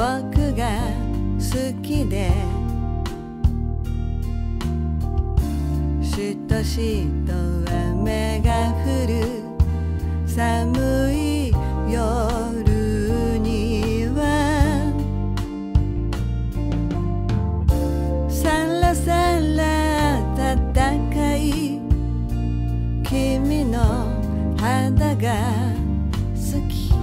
僕が好きでしとしと雨が降る寒い夜にはサラサラ暖かい君の肌が好き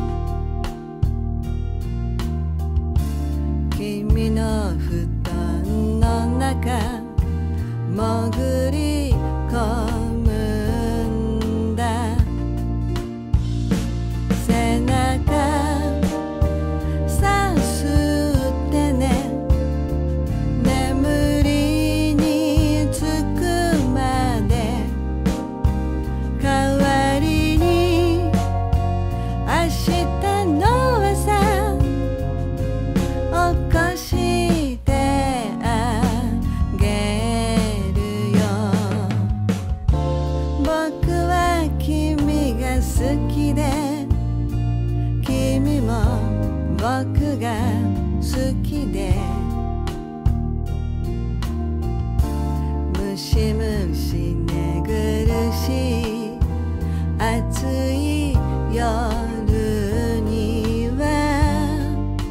君の布団の中潜り込むんだ背中さすってね眠りにつくまで代わりに明日の朝起こしてあげるよ僕は君が好きで君も僕が好きでムシムシ寝苦しい暑い夜には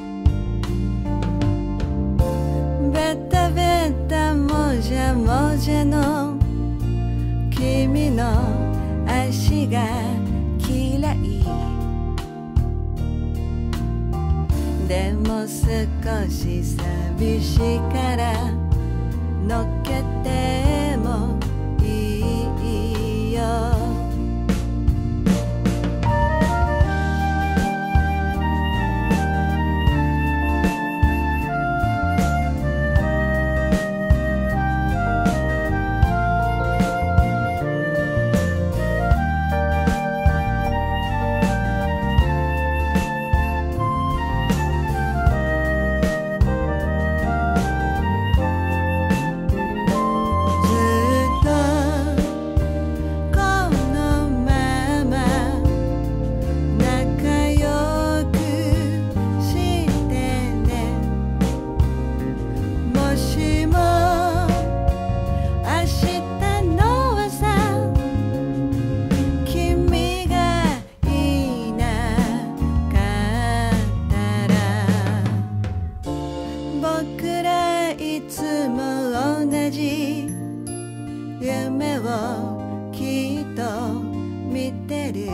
ベタベタモジャモジャの君の足が嫌いでも少し寂しいから乗っけてもいいよ僕らいつも同じ夢をきっと見てる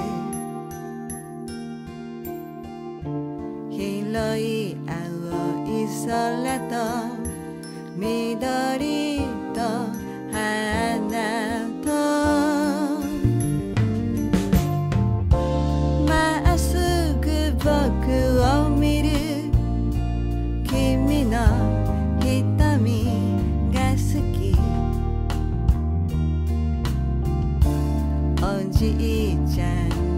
広い青い空と緑と花とまっすぐ僕を見る君の瞳が好きおじいちゃん